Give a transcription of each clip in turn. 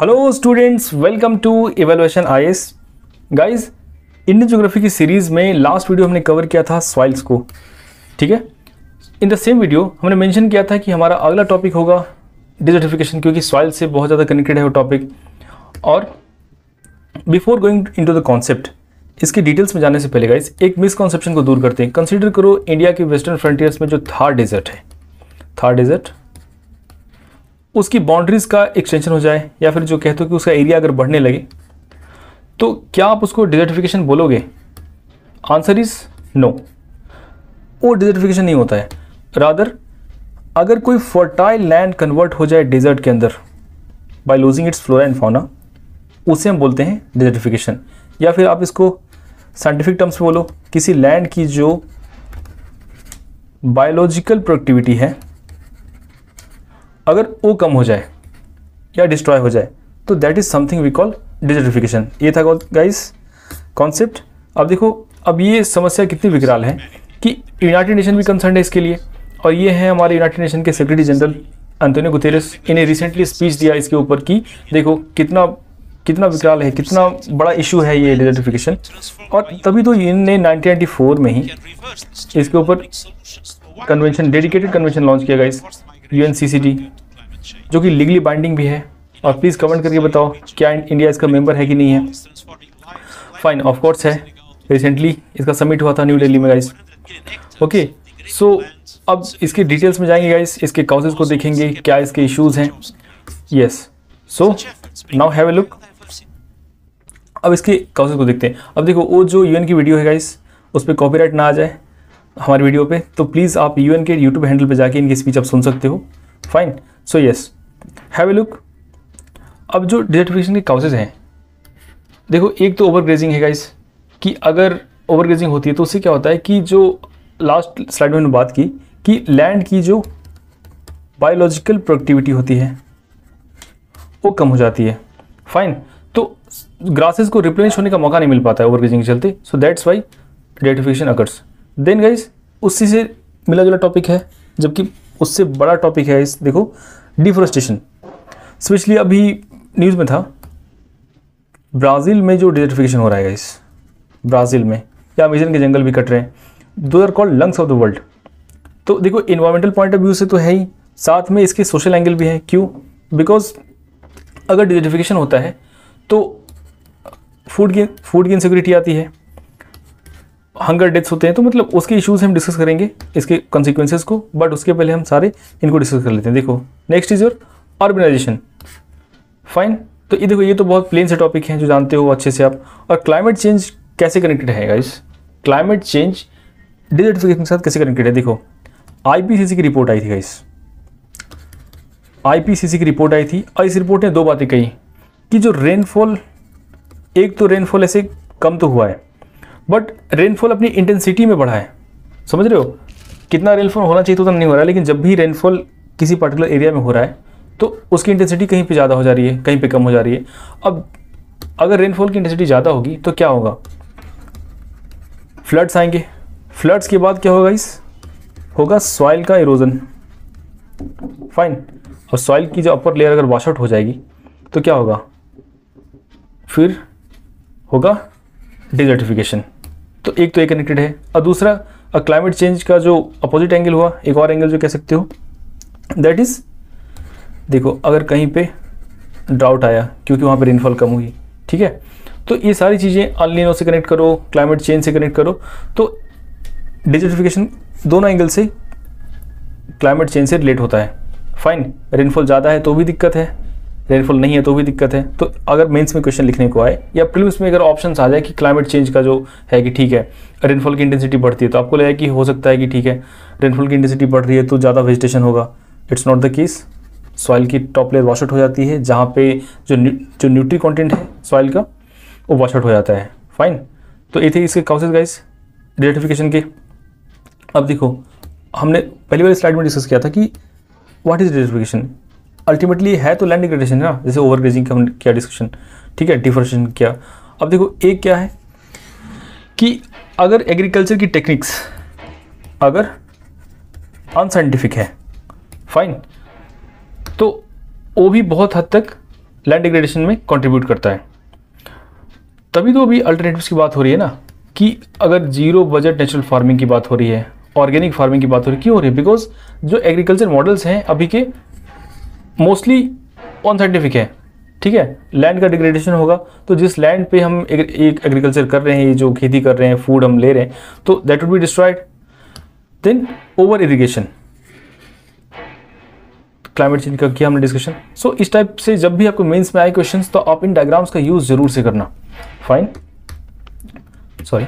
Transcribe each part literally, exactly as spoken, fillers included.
Hello students, welcome to evaluation I A S. Guys, Indian geography की series में last video हमने cover किया था सॉइल्स को, ठीक है। इन द सेम वीडियो हमने मेंशन किया था कि हमारा अगला टॉपिक होगा डिजर्टिफिकेशन, क्योंकि सॉइल से बहुत ज़्यादा कनेक्टेड है वो टॉपिक। और before going into the concept, इसकी डिटेल्स में जाने से पहले गाइस एक मिसकॉन्सेप्शन को दूर करते हैं। कंसीडर करो इंडिया के वेस्टर्न फ्रंटियर्स में जो थार डेजर्ट है, थार डेजर्ट उसकी बाउंड्रीज का एक्सटेंशन हो जाए, या फिर जो कहते हो कि उसका एरिया अगर बढ़ने लगे, तो क्या आप उसको डिजर्टिफिकेशन बोलोगे? आंसर इज नो, वो डिजर्टिफिकेशन नहीं होता है। रादर अगर कोई फर्टाइल लैंड कन्वर्ट हो जाए डेजर्ट के अंदर by losing its flora and fauna, उसे हम बोलते हैं डिजर्टिफिकेशन। या फिर आप इसको साइंटिफिक टर्म्स में बोलो, किसी लैंड की जो बायोलॉजिकल प्रोडक्टिविटी है अगर वो कम हो जाए या डिस्ट्रॉय हो जाए, तो that is something we call desertification. ये था गाइस कॉन्सेप्ट। अब देखो, अब ये समस्या कितनी विकराल है कि यूनाइटेड नेशन भी कंसर्न है इसके लिए, और ये है हमारे यूनाइटेड नेशन के सेक्रेटरी जनरल एंटोनियो गुतेरेस। इन्हें रिसेंटली स्पीच दिया इसके ऊपर कि देखो कितना कितना विकराल है, कितना बड़ा इशू है ये डिजर्टिफिकेशन। और तभी तो इनने नाइनटीन नाइंटी फोर में ही इसके ऊपर कन्वेंशन, डेडिकेटेड कन्वेंशन लॉन्च किया guys, U N C C D, जो कि लीगली बाइंडिंग भी है। और प्लीज़ कमेंट करके बताओ क्या इंडिया इसका मेंबर है कि नहीं है। फाइन, ऑफ कोर्स है, रिसेंटली इसका समिट हुआ था न्यू दिल्ली में गाइस। ओके, सो अब इसके डिटेल्स में जाएंगे गाइस, इसके काउजेज को देखेंगे, क्या इसके इश्यूज हैं। Yes, so now have a look. अब इसके काउजेज को देखते हैं। अब देखो, वो जो यूएन की वीडियो है गाइस, उस पर कॉपीराइट ना आ जाए हमारी वीडियो पे, तो प्लीज़ आप यूएन के यूट्यूब हैंडल पे जाके इनकी स्पीच आप सुन सकते हो। Fine, so yes, have a look. अब जो डिजर्टिफिकेशन के काउजेज हैं, देखो एक तो ओवरग्रेजिंग है गाइस, कि अगर ओवरग्रेजिंग होती है तो उससे क्या होता है कि जो लास्ट स्लाइड में मैंने बात की कि लैंड की जो बायोलॉजिकल प्रोडक्टिविटी होती है वो कम हो जाती है। फाइन, तो ग्रासेस को रिप्लेनिश होने का मौका नहीं मिल पाता है ओवरग्रेजिंग के चलते, so that's why desertification occurs. Then guys, उसी से मिला जुला टॉपिक है, जबकि उससे बड़ा टॉपिक है इस, देखो डिफोरेस्टेशन। स्पेशली अभी न्यूज़ में था ब्राज़ील में जो डिजर्टिफिकेशन हो रहा है गाइस, ब्राज़ील में, या अमेज़न के जंगल भी कट रहे हैं, though are called lungs of the world. तो देखो इन्वायरमेंटल पॉइंट ऑफ व्यू से तो है ही, साथ में इसके सोशल एंगल भी है। क्यों? बिकॉज अगर डिजर्टिफिकेशन होता है तो फूड की फूड की इनसिक्योरिटी आती है, हंगर डेथ्स होते हैं, तो मतलब उसके इश्यूज हम डिस्कस करेंगे, इसके कॉन्सिक्वेंसेस को। बट उसके पहले हम सारे इनको डिस्कस कर लेते हैं। देखो, next is your urbanization. Fine, तो ये देखो, ये तो बहुत प्लेन से टॉपिक हैं जो जानते हो अच्छे से आप। और क्लाइमेट चेंज कैसे कनेक्टेड है गाइस? क्लाइमेट चेंज डिजर्टिफिकेशन के साथ कैसे कनेक्टेड है? देखो, आई पी सी सी की रिपोर्ट आई थी गाइस, आई पी सी सी की रिपोर्ट आई थी, और इस रिपोर्ट ने दो बातें कही कि जो रेनफॉल, एक तो रेनफॉल ऐसे कम तो हुआ है, बट रेनफॉल अपनी इंटेंसिटी में बढ़ा है। समझ रहे हो? कितना रेनफॉल होना चाहिए तो नहीं हो रहा है, लेकिन जब भी रेनफॉल किसी पर्टिकुलर एरिया में हो रहा है तो उसकी इंटेंसिटी कहीं पे ज़्यादा हो जा रही है, कहीं पे कम हो जा रही है। अब अगर रेनफॉल की इंटेंसिटी ज़्यादा होगी तो क्या होगा? फ्लड्स आएंगे। फ्लड्स के बाद क्या होगा इस होगा सॉइल का इरोजन। फाइन, और सॉइल की जो अपर लेयर अगर वॉश आउट हो जाएगी तो क्या होगा? फिर होगा डिजर्टिफिकेशन। तो एक तो ये कनेक्टेड है, और दूसरा क्लाइमेट चेंज का जो अपोजिट एंगल हुआ, एक और एंगल जो कह सकते हो, दैट इज, देखो अगर कहीं पे ड्राउट आया क्योंकि वहाँ पे रेनफॉल कम हुई, ठीक है, तो ये सारी चीज़ें अल नीनो से कनेक्ट करो, क्लाइमेट चेंज से कनेक्ट करो, तो डिजर्टिफिकेशन दोनों एंगल से क्लाइमेट चेंज से रिलेट होता है। फाइन, रेनफॉल ज़्यादा है तो भी दिक्कत है, रेनफॉल नहीं है तो भी दिक्कत है। तो अगर मेंस में क्वेश्चन लिखने को आए या प्रीलिम्स में अगर ऑप्शंस आ जाए कि क्लाइमेट चेंज का जो है कि ठीक है रेनफॉल की इंटेंसिटी बढ़ती है, तो आपको लगे कि हो सकता है कि ठीक है रेनफॉल की इंटेंसिटी बढ़ रही है तो ज़्यादा वेजिटेशन होगा। It's not the case. Soil की टॉप लेयर वॉश आउट हो जाती है, जहाँ पे जो न्यू, जो न्यूट्री कंटेंट है सॉइल का वो वॉश आउट हो जाता है। फाइन, तो ये थे इसके काउजेज गाइस डिजर्टिफिकेशन के। अब देखो, हमने पहली वाली स्लाइड में डिस्कस किया था कि व्हाट इज डिजर्टिफिकेशन। अल्टीमेटली है तो लैंड डिग्रेडेशन है ना, जैसे ओवरग्रेजिंग का हमने किया डिस्कशन, ठीक है, डिफोरेस्टेशन किया। अब देखो, एक क्या है कि अगर एग्रीकल्चर की टेक्निक्स अगर अनसाइंटिफिक है, फाइन, तो वो भी बहुत हद तक लैंड डिग्रेडेशन में कंट्रीब्यूट करता है। तभी तो अभी अल्टरनेटिव्स की बात हो रही है ना, कि अगर जीरो बजट नेचुरल फार्मिंग की बात हो रही है, ऑर्गेनिक फार्मिंग की बात हो रही है, क्यों हो रही है? बिकॉज जो एग्रीकल्चर मॉडल्स हैं अभी के मोस्टली अनसाइंटिफिक है, ठीक है। लैंड का डिग्रेडेशन होगा तो जिस लैंड पे हम एक एग्रीकल्चर कर रहे हैं, ये जो खेती कर रहे हैं, फूड हम ले रहे हैं, तो that would be destroyed. Then over irrigation, climate change का किया हमने डिस्कशन। सो so, इस टाइप से जब भी आपको मेंस में आए क्वेश्चंस तो आप इन डायग्राम्स का यूज जरूर से करना। Fine, sorry,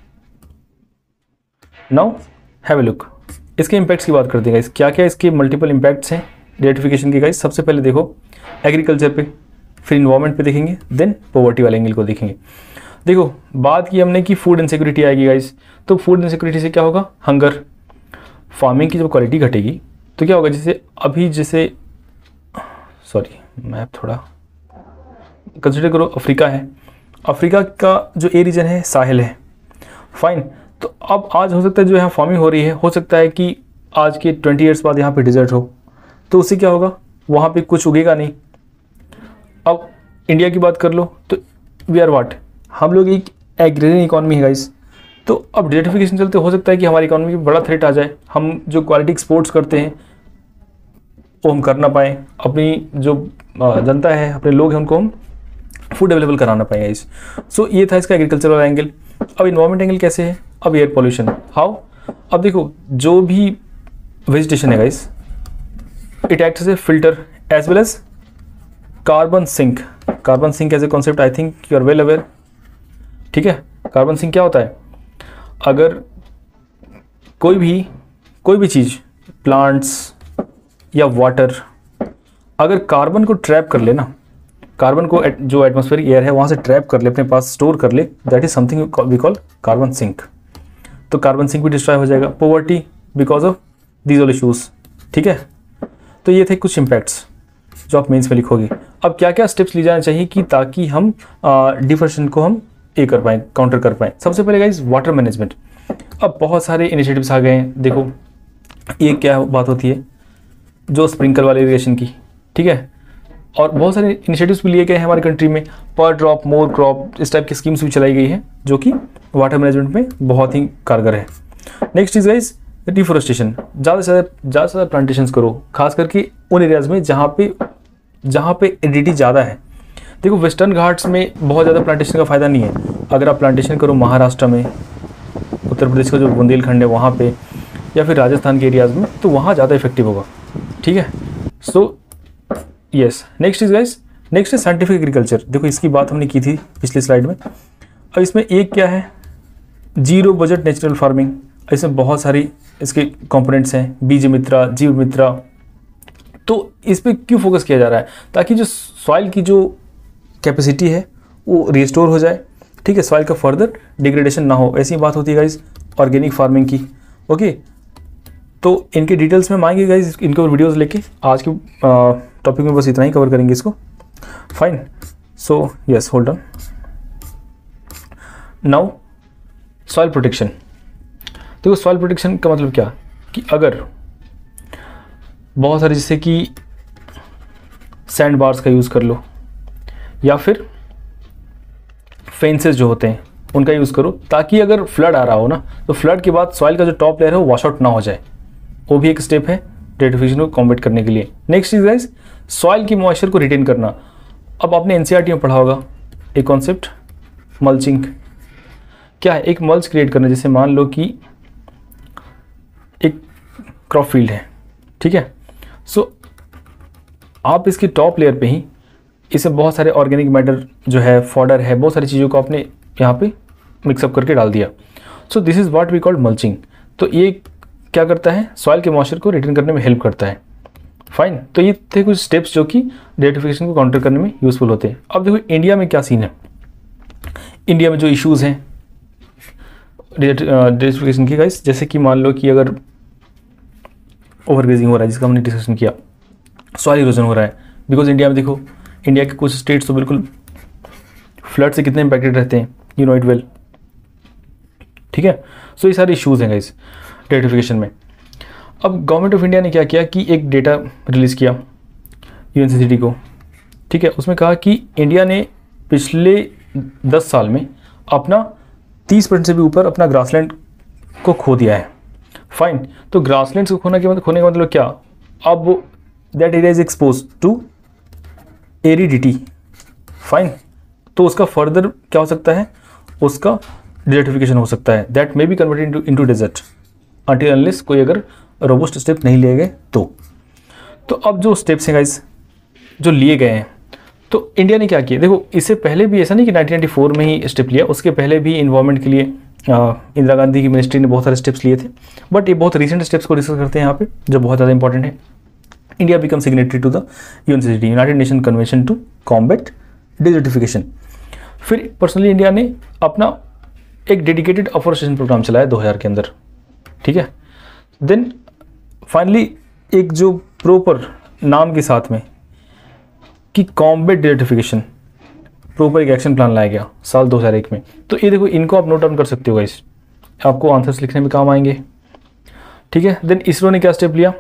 now have a look. इसके इम्पैक्ट्स की बात करते हैं गाइस, क्या क्या इसके मल्टीपल इम्पैक्ट्स हैं डेटिफिकेशन के गाइस। सबसे पहले देखो एग्रीकल्चर पे, फिर इन्वायरमेंट पे देखेंगे, देन पॉवर्टी वाले एंगल को देखेंगे। देखो बात की हमने कि फूड इनसिक्योरिटी आएगी गाइस, तो फूड इनसिक्योरिटी से क्या होगा? हंगर। फार्मिंग की जब क्वालिटी घटेगी तो क्या होगा? जैसे अभी जैसे सॉरी मैप थोड़ा कंसिडर करो, अफ्रीका है, अफ्रीका का जो ए रीजन है साहिल है, फाइन। तो अब आज हो सकता है जो यहाँ फार्मिंग हो रही है, हो सकता है कि आज के ट्वेंटी ईयर्स बाद यहाँ पे डिजर्ट हो, तो उससे क्या होगा? वहाँ पे कुछ उगेगा नहीं। अब इंडिया की बात कर लो तो वी आर वाट, हम लोग एक एग्रेरियन इकॉनमी है गाइस, तो अब डिजर्टिफिकेशन चलते हो सकता है कि हमारी इकॉनमी में बड़ा थ्रेट आ जाए, हम जो क्वालिटी एक्सपोर्ट्स करते हैं वो हम कर ना पाएँ, अपनी जो जनता है, अपने लोग हैं, उनको हम फूड अवेलेबल कराना पाएंगे इस। सो ये था इसका एग्रीकल्चर वाला एंगल। अब इन्वायरमेंट एंगल कैसे है? अब एयर पॉल्यूशन, हाउ? अब देखो जो भी वेजिटेशन है guys, it acts as a filter as well as carbon sink. Carbon sink as a concept I think you are well aware, ठीक है। कार्बन सिंक क्या होता है? अगर कोई भी कोई भी चीज़, प्लांट्स या वाटर, अगर कार्बन को ट्रैप कर ले ना, कार्बन को जो एटमॉस्फेरिक एयर है वहाँ से ट्रैप कर ले, अपने पास स्टोर कर ले, that is something we call carbon sink. तो कार्बन सिंक भी डिस्ट्रॉय हो जाएगा। Poverty because of these all issues, ठीक है। तो ये थे कुछ इम्पैक्ट्स जो आप मेंस में लिखोगे। अब क्या क्या स्टेप्स ली जाना चाहिए कि ताकि हम डिफरेंशिएशन को हम ए कर पाएँ, काउंटर कर पाएँ। सबसे पहले गाइस वाटर मैनेजमेंट। अब बहुत सारे इनिशिएटिव्स आ गए हैं। देखो ये क्या बात होती है जो स्प्रिंकल वाले इरिगेशन की, ठीक है, और बहुत सारे इनिशिएटिव्स भी लिए गए हैं हमारी कंट्री में, पर ड्रॉप मोर क्रॉप, इस टाइप की स्कीम्स भी चलाई गई हैं जो कि वाटर मैनेजमेंट में बहुत ही कारगर है। Next is guys deforestation. ज़्यादा से ज़्यादा ज़्यादा से ज़्यादा प्लांटेशंस करो, खास करके उन एरियाज़ में जहाँ पे जहाँ पे एडिडिटी ज़्यादा है। देखो वेस्टर्न घाट्स में बहुत ज़्यादा प्लांटेशन का फ़ायदा नहीं है। अगर आप प्लांटेशन करो महाराष्ट्र में, उत्तर प्रदेश का जो बुंदेलखंड है वहाँ पे, या फिर राजस्थान के एरियाज़ में, तो वहाँ ज़्यादा इफेक्टिव होगा, ठीक है। So yes, next is guys, next is scientific agriculture. देखो इसकी बात हमने की थी पिछली स्लाइड में। अब इसमें एक क्या है? Zero budget natural farming. इसमें बहुत सारी इसके कंपोनेंट्स हैं, बीज मित्रा, जीव मित्रा। तो इस पर क्यों फोकस किया जा रहा है? ताकि जो सॉइल की जो कैपेसिटी है वो रिस्टोर हो जाए, ठीक है, सॉइल का फर्दर डिग्रेडेशन ना हो। ऐसी बात होती है गाइस ऑर्गेनिक फार्मिंग की, ओके। तो इनके डिटेल्स में आएंगे गाइस, इनके और वीडियोज़ लेके। आज के टॉपिक में बस इतना ही कवर करेंगे इसको, fine. So yes, hold on. Now soil protection. देखो सॉइल प्रोटेक्शन का मतलब क्या कि अगर बहुत सारे जैसे कि सैंड बार्स का यूज़ कर लो, या फिर फेंसेस जो होते हैं उनका यूज़ करो, ताकि अगर फ्लड आ रहा हो ना, तो फ्लड के बाद सॉइल का जो टॉप लेयर है वो वॉश आउट ना हो जाए। वो भी एक स्टेप है डेटिफिकेशन को कॉम्बैट करने के लिए। नेक्स्ट इज गाइस सॉइल की मॉइस्चर को रिटेन करना। अब आपने एनसीईआरटी में पढ़ा होगा एक कॉन्सेप्ट मल्चिंग। क्या है? एक मल्च क्रिएट करना। जैसे मान लो कि एक क्रॉप फील्ड है, ठीक है। सो so, आप इसकी टॉप लेयर पे ही इसे बहुत सारे ऑर्गेनिक मैटर जो है, फॉडर है, बहुत सारी चीज़ों को आपने यहाँ पे मिक्सअप करके डाल दिया। So this is what we called mulching. तो ये क्या करता है? सॉइल के मॉइस्चर को रिटेन करने में हेल्प करता है, फाइन। तो ये थे कुछ स्टेप्स जो कि डेटिफिकेशन को काउंटर करने में यूज़फुल होते हैं। अब देखो इंडिया में क्या सीन है। इंडिया में जो इश्यूज़ हैं डेटिफिकेशन की गाइस, जैसे कि मान लो कि अगर ओवरग्रेजिंग हो रहा है, जिसका हमने डिस्कशन किया, सॉइल इरोजन हो रहा है। बिकॉज इंडिया में देखो, इंडिया के कुछ स्टेट्स तो बिल्कुल फ्लड से कितने इंपैक्टेड रहते हैं, यू नो इट वेल, ठीक है। सो ये सारे इश्यूज़ हैं गाइस डेटिफिकेशन में। अब गवर्नमेंट ऑफ इंडिया ने क्या किया कि एक डेटा रिलीज़ किया यूएनसीसीडी को, ठीक ठीक है, उसमें कहा कि इंडिया ने पिछले दस साल में अपना तीस परसेंट से भी ऊपर अपना ग्रासलैंड को खो दिया है। फाइन, तो ग्रासलैंड को खोने के मतलब खोने का मतलब क्या, अब that area is expose to aridity. Fine, तो उसका फर्दर क्या हो सकता है, उसका डिजर्टिफिकेशन हो सकता है, that may be converted into into desert until unless कोई अगर रोबस्ट स्टेप नहीं लिए गए तो। तो अब जो स्टेप्स हैं गाइस जो लिए गए हैं, तो इंडिया ने क्या किया, देखो इससे पहले भी ऐसा नहीं कि नाइनटीन नाइंटी फोर में ही स्टेप लिया, उसके पहले भी इन्वायरमेंट के लिए इंदिरा गांधी की मिनिस्ट्री ने बहुत सारे स्टेप्स लिए थे, बट ये बहुत रिसेंट स्टेप्स को डिस्कस करते हैं यहाँ पे जो बहुत ज़्यादा इंपॉर्टेंट है। India become signatory to the UNCCD, United Nation Convention to Combat Desertification. फिर पर्सनली इंडिया ने अपना एक डेडिकेटेड अफोरेस्टेशन प्रोग्राम चलाया दो हज़ार के अंदर, ठीक है। देन फाइनली एक जो प्रॉपर नाम के साथ में कि कॉम्बैट डिजर्टिफिकेशन प्रॉपर एक एक्शन प्लान लाया गया साल दो हज़ार एक में। तो ये देखो, इनको आप नोट डाउन कर सकते हो गाइस, आपको आंसर्स लिखने में काम आएंगे, ठीक है। देन इसरो ने क्या स्टेप लिया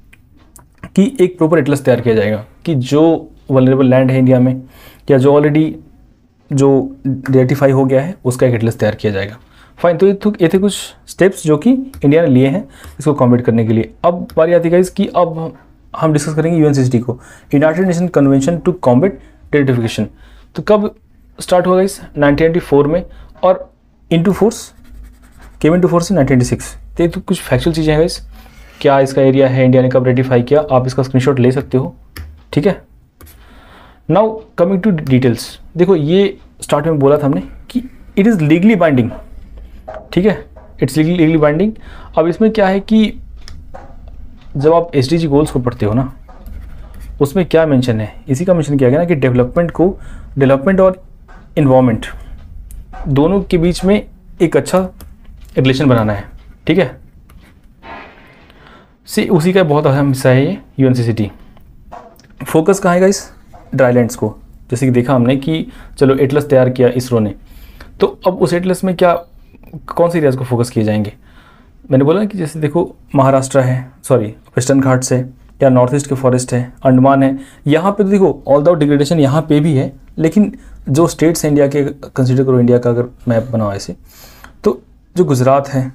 कि एक प्रॉपर एटलस तैयार किया जाएगा कि जो वल्नरेबल लैंड है इंडिया में या जो ऑलरेडी जो डिजर्टिफाई हो गया है उसका एक एटलस तैयार किया जाएगा। फाइन, तो ये तो ये थे कुछ स्टेप्स जो कि इंडिया ने लिए हैं इसको कॉम्बैट करने के लिए। अब बारी आती है गाइस कि अब हम डिस्कस करेंगे यूएनसीसीटी को, United Nation Convention to Combat Desertification. तो कब स्टार्ट हुआ गाइस, नाइनटीन नाइंटी फोर में, और into force came into force nineteen ninety six. तो ये तो कुछ फैक्चुअल चीज़ें हैं गाइस, क्या इसका एरिया है, इंडिया ने कब रेटिफाई किया, आप इसका स्क्रीनशॉट ले सकते हो, ठीक है। नाउ कमिंग टू डिटेल्स, देखो ये स्टार्ट में बोला था हमने कि इट इज़ लीगली बाइंडिंग, ठीक है, इट्स लीगली लीगली बाइंडिंग। अब इसमें क्या है कि जब आप एस डी जी गोल्स को पढ़ते हो ना, उसमें क्या मेंशन है, इसी का मेंशन किया गया ना कि डेवलपमेंट को डेवलपमेंट और इन्वायरमेंट दोनों के बीच में एक अच्छा रिलेशन बनाना है, ठीक है। सी उसी का बहुत अहम हिस्सा है ये यूएनसीसीटी। फोकस कहाँ है गाइस, ड्राईलैंड्स को, जैसे कि देखा हमने कि चलो एटलस तैयार किया इसरो ने, तो अब उस एटलस में क्या कौन से एरियाज़ को फोकस किए जाएंगे। मैंने बोला कि जैसे देखो महाराष्ट्र है, सॉरी वेस्टर्न घाट्स है, या नॉर्थ ईस्ट के फॉरेस्ट है, अंडमान है, यहाँ पे तो देखो ऑल द डिग्रेडेशन यहाँ पे भी है, लेकिन जो स्टेट्स हैं इंडिया के, कंसिडर करो इंडिया का अगर मैप बनाओ ऐसे, तो जो गुजरात है,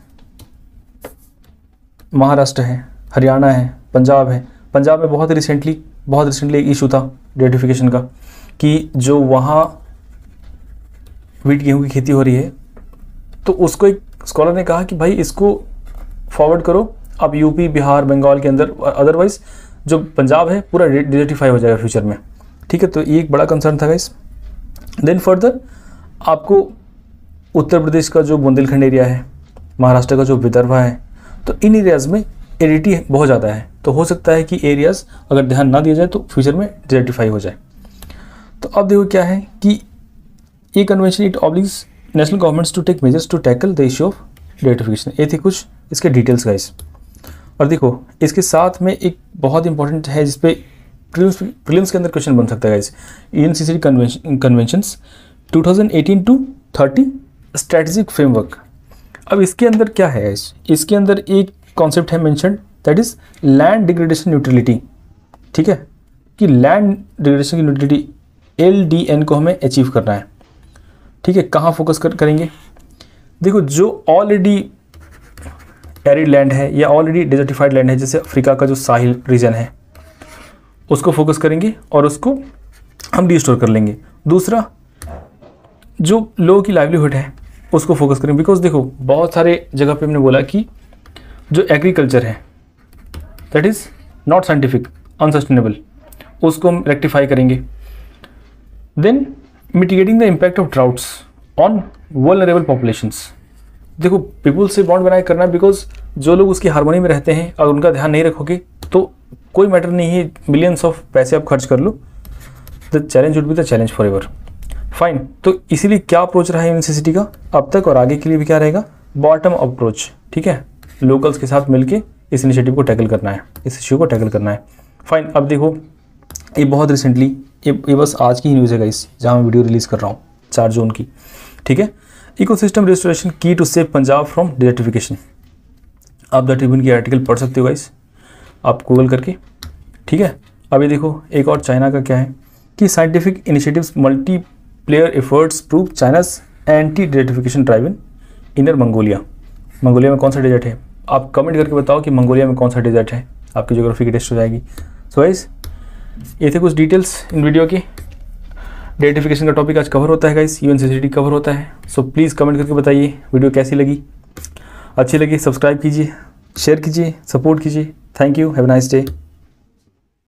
महाराष्ट्र है, हरियाणा है, पंजाब है। पंजाब में बहुत रिसेंटली बहुत रिसेंटली एक इशू था डिजर्टिफिकेशन का कि जो वहाँ वीट गेहूँ की खेती हो रही है, तो उसको एक स्कॉलर ने कहा कि भाई इसको फॉरवर्ड करो अब यूपी, बिहार, बंगाल के अंदर, अदरवाइज जो पंजाब है पूरा डिजर्टिफाई हो जाएगा फ्यूचर में, ठीक है। तो ये एक बड़ा कंसर्न था गाइस। देन फर्दर आपको उत्तर प्रदेश का जो बुंदेलखंड एरिया है, महाराष्ट्र का जो विदर्भा है, तो इन एरियाज़ में एरिडिटी बहुत ज़्यादा है, तो हो सकता है कि एरियाज़ अगर ध्यान ना दिया जाए तो फ्यूचर में डिजर्टिफाई हो जाए। तो अब देखो क्या है कि ये convention it obliges national governments to take measures to tackle the issue of desertification. ये थी कुछ इसके डिटेल्स गाइस। और देखो इसके साथ में एक बहुत इंपॉर्टेंट है जिसपे प्रीलिम्स प्रीलिम्स के अंदर क्वेश्चन बन सकता है guys, UNCCD convention conventions two thousand eighteen to thirty strategic framework. अब इसके अंदर क्या है गाइस, इसके अंदर एक कॉन्सेप्ट है mention, that is land degradation neutrality, ठीक है, कि लैंड डिग्रेडेशन की न्यूट्रलिटी एल डी एन को हमें अचीव करना है, ठीक है। कहाँ फोकस कर करेंगे, देखो जो ऑलरेडी एरिड लैंड है या ऑलरेडी डिजर्टिफाइड लैंड है, जैसे अफ्रीका का जो साहिल रीजन है उसको फोकस करेंगे और उसको हम रिस्टोर कर लेंगे। दूसरा जो लोगों की लाइवलीहुड है उसको फोकस करेंगे, बिकॉज देखो बहुत सारे जगह पे हमने बोला कि जो एग्रीकल्चर है that is not scientific, unsustainable, उसको हम रेक्टिफाई करेंगे। Then mitigating the impact of droughts on vulnerable populations, देखो पीपल से बॉन्ड बनाए करना, बिकॉज जो लोग उसकी हार्मोनी में रहते हैं अगर उनका ध्यान नहीं रखोगे तो कोई मैटर नहीं है, मिलियंस ऑफ पैसे आप खर्च कर लो, the challenge would be the challenge forever. Fine, तो इसीलिए क्या अप्रोच रहा है यूनिवर्सिटी का अब तक और आगे के लिए भी क्या रहेगा, बॉटम अप्रोच, ठीक है, लोकल्स के साथ मिलके इस इनिशिएटिव को टैकल करना है, इस इश्यू को टैकल करना है। फाइन, अब देखो ये बहुत रिसेंटली, ये ये बस आज की ही न्यूज़ है गाइस जहाँ मैं वीडियो रिलीज़ कर रहा हूँ चार जून की, ठीक है। इकोसिस्टम रिस्टोरेशन की to save Punjab from desertification, आप द ट्रिब्यून की आर्टिकल पढ़ सकते हो गाइस आप गूगल करके, ठीक है। अभी देखो एक और चाइना का क्या है कि scientific initiatives multi player efforts prove China's anti desertification drive in inner Mongolia. Mongolia में कौन सा डेजर्ट है? आप कमेंट करके बताओ कि मंगोलिया में कौन सा डेजर्ट है, आपकी ज्योग्राफी की टेस्ट हो जाएगी। सो गाइस ये थे कुछ डिटेल्स इन वीडियो की। डेजर्टिफिकेशन का टॉपिक आज कवर होता है गाइस, यूएनसीसीडी कवर होता है। सो प्लीज़ कमेंट करके बताइए वीडियो कैसी लगी, अच्छी लगी सब्सक्राइब कीजिए, शेयर कीजिए, सपोर्ट कीजिए। Thank you, have a nice day.